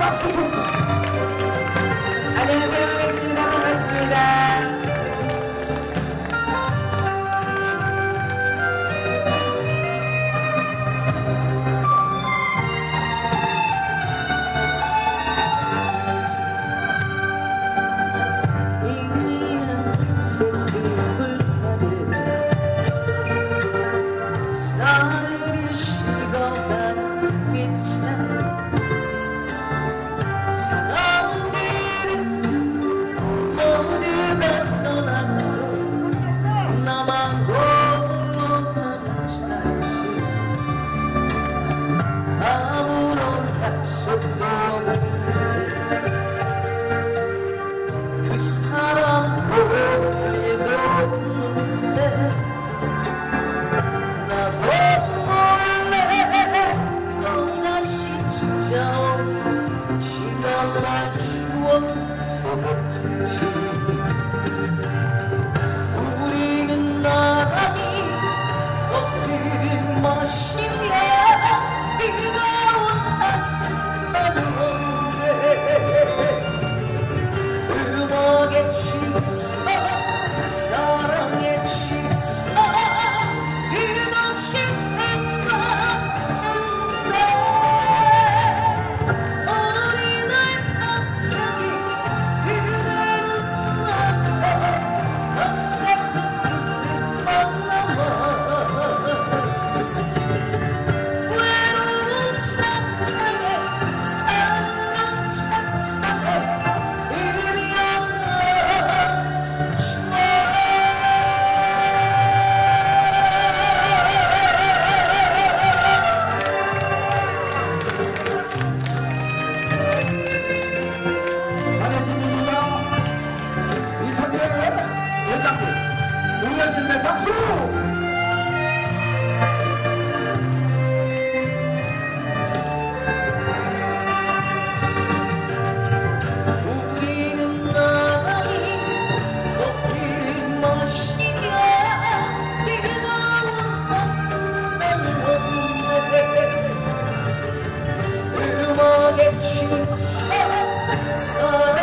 안녕하세요, 강혜진입니다. 반갑습니다. 이미한 새벽을 아래 사늘이 식어가는 빛에 사람들은 모두가 떠나고 나만 홀로 남자지. 아무런 약속도 없는데 그 사람 멀리도 없는데 나도 몰래 또다시 찾아온 시간만 주워서 갔지. 우리는 나란히 커피를 마시며 뜨거운 햇살을 보는데 음악의 취사 사랑의 취사 끝없이 흘러가는데 어느 날 갑자기 그대는 눈앞에 밤새도록 빛만 남아 외로운 차차에 사늘한 차차에 강혜진입니다. 이창재 회장님, 노래진의 박수! 우리는 나란히 커피를 마시며 뜨거운 햇살을 보는데 음악의 취사